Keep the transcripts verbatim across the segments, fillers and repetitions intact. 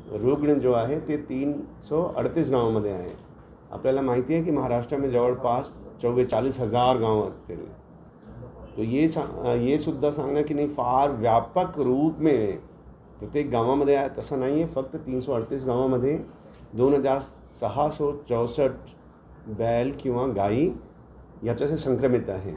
रुग्ण जो आहे ते तीन सौ अडतीस गावामध्ये आहे. आपल्याला माहिती आहे की महाराष्ट्र में जवळपास चौवेचाळीस हजार गाव असतील. तो ये ये सुद्धा सांगणं की नाही फार व्यापक रूप में प्रत्येक गावामध्ये आहे तसं नाही आहे. फक्त तीन सौ अडतीस गावामध्ये दोन हजार सहा सौ चौसष्ट बैल किंवा गायी याच्याशी संक्रमित आहे.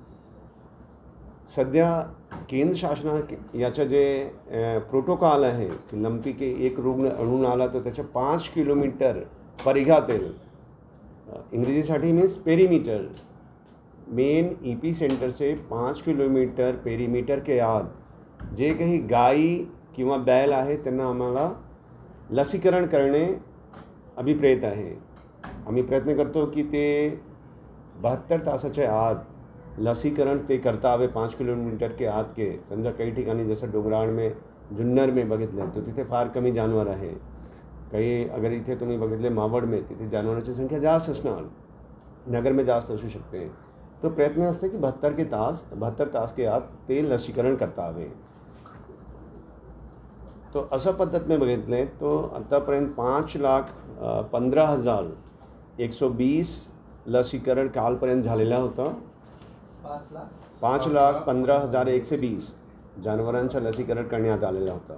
सध्या केंद्र शासना याचं जे प्रोटोकॉल आहे की लंपी के एक रुग्ण आणून आला तर त्याच्या पाच किलोमीटर परिघातील इंग्रजीसाठी means perimeter main E P centre से पाच किलोमीटर पेरीमीटर के आत जे काही गायी किंवा बैल आहे त्यांना आम्हाला लसीकरण करणे अभिप्रेत आहे. आम्ही प्रयत्न करतो की ते बहत्तर तासाच्या आत लसीकरण ते करता हवे पाच किलोमीटर के आत के. समजा काही ठिकाणी जसं डोंगराळ में जुन्नर में बघितलं तर तिथे फार कमी जानवर आहे. काही अगर इथे तुम्ही बघितले मावळ में तिथे जानवरांची संख्या जास्त असणार, नगर में जास्त असू शकते. तो प्रयत्न असते की बहत्तर के तास बहत्तर तास के आत ते लसीकरण करता हवे. तो अशा पद्धतीने बघितले तो आतापर्यंत पाच लाख पंधरा हजार एक सौ बीस लसीकरण कालपर्यंत झालेला होता. पाच लाख पंधरा हजार एकशे वीस जनावरांचं लसीकरण करण्यात आलेलं होतं.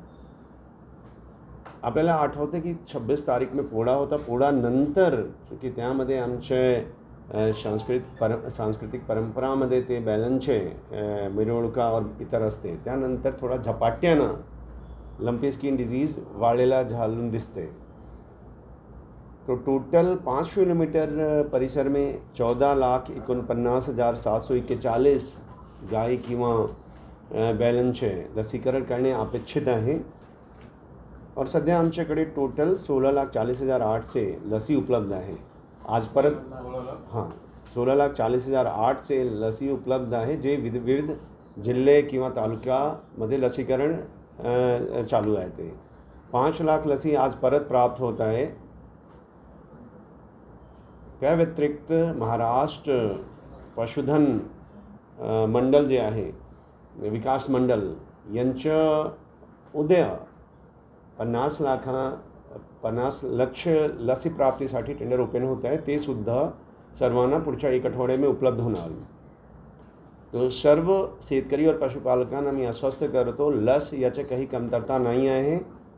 आपल्याला आठवते की छब्बीस तारीख में पोळा होता. पोळा नंतर की त्यामध्ये आमचे सांस्कृतिक पर सांस्कृतिक परंपरामध्ये ते बैलांचे मिरवणुका और इतर असते. त्यानंतर थोडा झपाट्यानं लंपी स्किन डिजीज वाढलेला झालून दिसते. तो टोटल पाँच किलोमीटर परिसर में चौदह लाख एकोणपन्नास हजार सात सौ एक्केचाळीस गाय किंवा बैलांचे लसीकरण करणे अपेक्षित आहे. और सध्या आमच्याकडे टोटल सोळा लाख चाळीस हजार आठशे लसी उपलब्ध आहे. आज परत हां सोळा लाख चाळीस हजार आठशे लसी उपलब्ध आहे जे विविध विविध जिल्हे किंवा तालुक्यामध्ये लसीकरण चालू आहे. ते पाच लाख लसी आज परत प्राप्त होत आहे. त्या व्यतिरिक्त महाराष्ट्र पशुधन मंडल जे आहे विकास मंडल यांचं उद्या पन्नास लाखा पन्नास लक्ष लसी प्राप्तीसाठी टेंडर ओपन होत आहे. ते सुद्धा सर्वांना पुढच्या एक आठवड्यात में उपलब्ध होणार. तो सर्व शेतकरी और पशुपालकांना मी आश्वस्त करतो लस याची काही कमतरता नाही आहे.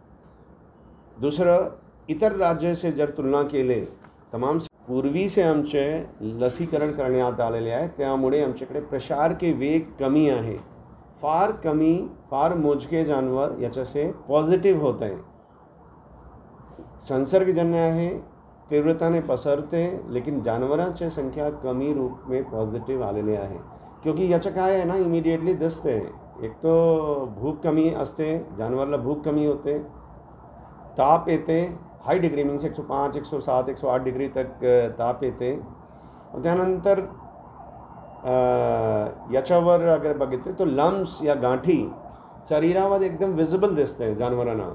दुसरं इतर राज्य से जर तुलना केले तमाम पूर्वी से आमचे लसीकरण करण्यात आलेले आहे. त्यामुळे आमच्याकडे प्रसार के वेग कमी आहे. फार कमी फार मोजके जानवर याच्यासे पॉझिटिव्ह होत आहे. संसर्गजन्य आहे, तीव्रताने पसरते, लेकिन जानवरांची संख्या कमी रूप में पॉझिटिव्ह आलेले आहे. क्योंकि याचं काय आहे ना इमिडिएटली दिसते. एक तो भूक कमी असते, जानवरला भूक कमी होते, ताप येते हाई डिग्री मीन्स एक सौ पाँच एक सौ सात एक सौ आठ डिग्री तक ताप येते. त्यानंतर याच्यावर अगर बघितले तो लम्स या गाठी शरीरामध्ये एकदम विजिबल दिसते जानवरांना.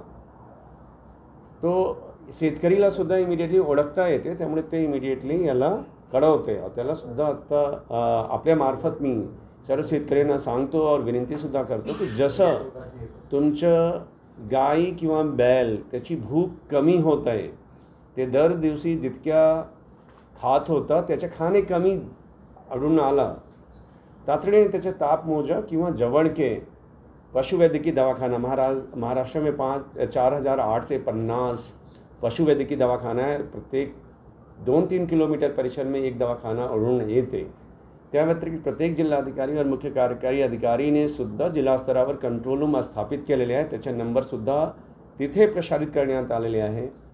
तो शेतकरीला सुद्धा इमिडिएटली ओळखता येते. त्यामुळे ते इमिडिएटली याला कळवते. त्याला सुद्धा आता आपल्या मार्फत मी सर्व शेतकऱ्यांना सांगतो और विनंती सुद्धा करतो की जसं तुमचं गाय किंवा बैल त्याची भूक कमी होत आहे, ते दर दिवशी जितक्या खात होता त्याच्या खाणे कमी आढळून आला, तातडीने त्याचे ताप मोजा किंवा जवळके पशुवैद्यकीय दवाखाना महाराज महाराष्ट्र में पाँच चार हज़ार आठ से पन्नास पशुवैद्यकीय दवाखाना है. प्रत्येक दोन तीन किलोमीटर परिसर में एक दवाखाना आढळून येते. त्या व्यतिरिक्त प्रत्येक जिल्हाधिकारी और मुख्य कार्यकारी अधिकारीने सुद्धा जिल्हा स्तरावर कंट्रोल रूम स्थापित केलेले आहे. त्याचे नंबर सुद्धा तिथे प्रसारित करण्यात आलेले आहे.